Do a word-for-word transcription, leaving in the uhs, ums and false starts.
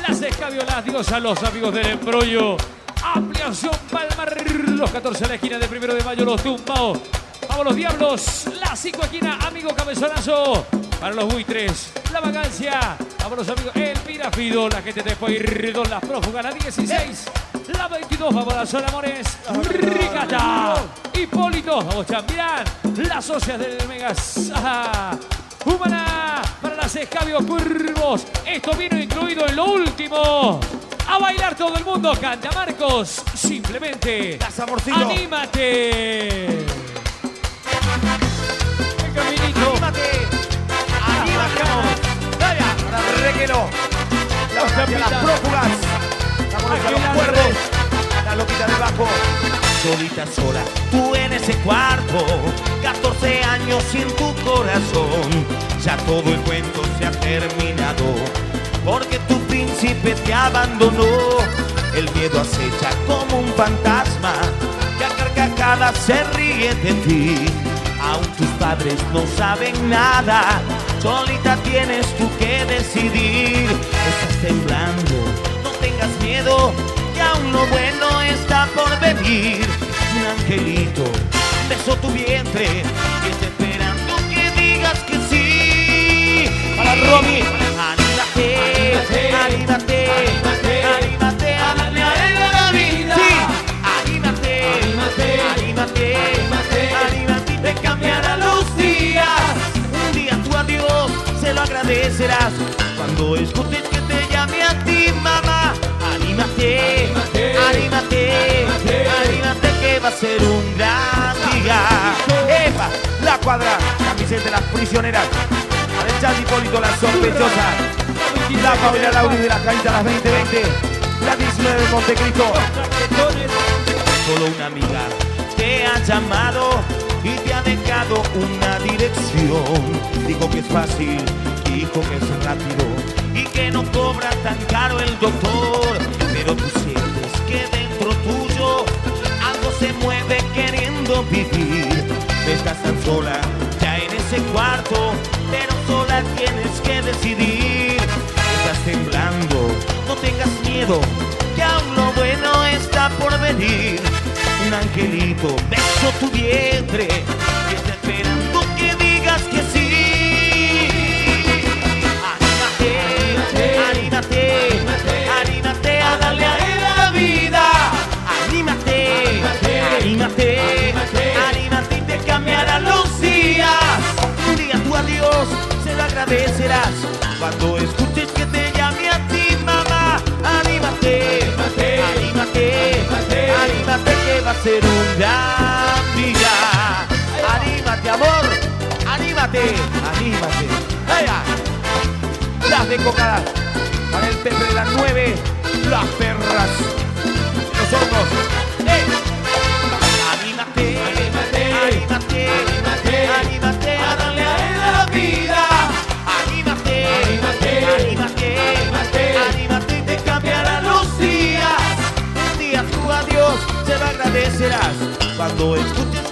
Las Escabio, las diosas, los amigos del embrollo. Ampliación Palmar, los catorce a la esquina de Primero de Mayo, los tumbaos. Vamos los diablos, la cinco esquina, amigo cabezonazo. Para los buitres, la vagancia. Vamos los amigos, el pirafido, la gente de Pueyrredón, las prófugas, la dieciséis. La veintidós, vamos a la zona Amores. Ricata, Hipólito, vamos Chambirán. Las socias del Megas. Ajá. Humana, para las Escabio Curvos. Esto viene incluido en lo último. A bailar todo el mundo, canta Marcos. Simplemente, anímate. El caminito. Anímate. Anímate. Vaya, para Requelo. Las, las prófugas. Vamos a los cuervos. La loquita del bajo. Solita sola, tú en ese cuarto, catorce años sin tu corazón. Ya todo el cuento se ha terminado, porque tu príncipe te abandonó. El miedo acecha como un fantasma que a carcajadas se ríe de ti. Aún tus padres no saben nada, solita tienes tú que decidir. Estás temblando, no tengas miedo, que aún lo bueno está por venir. Un angelito besó tu vientre y está esperando que digas que sí. Para Romy, anímate, anímate, anímate, anímate a darle a él la vida. Sí, anímate, anímate, anímate, anímate, anímate y te cambiará los días. Un día tu adiós se lo agradecerás cuando escuches que te llame a ti, mamá. Anímate, anímate, anímate, anímate que va a ser un gran día. ¡Epa! La cuadra, camiseta de las prisioneras. Para el Chat Hipólito, la sospechosa. La familia Lauri de las Caritas, las veinte veinte. La diecinueve de Montecristo. Solo una amiga te ha llamado y te ha dejado una dirección. Dijo que es fácil, dijo que es rápido y que no cobra tan caro el doctor. Pero tú sientes que dentro tuyo algo se mueve queriendo vivir. Estás tan sola ya en ese cuarto, pero sola tienes que decidir. Estás temblando, no tengas miedo, que aún lo bueno está por venir. Un angelito besó tu vientre y está esperando que digas que sí. Anímate, anímate, anímate a darle a él la vida. Anímate, anímate, anímate y te cambiarán los días. Un día tu adiós se lo agradecerás cuando escuches que te llame a ti, mamá. Anímate, anímate, anímate que va a ser un gran día. Anímate, amor, anímate, anímate. Vaya. Las de Cocadas, para el Pepe de las nueve, las perras, los hornos. ¡Ey! Anímate, anímate, anímate, anímate, anímate a darle a él la vida. Anímate, anímate, anímate, anímate, anímate y te cambiarán los días. Un día tu adiós se lo agradecerás cuando escuches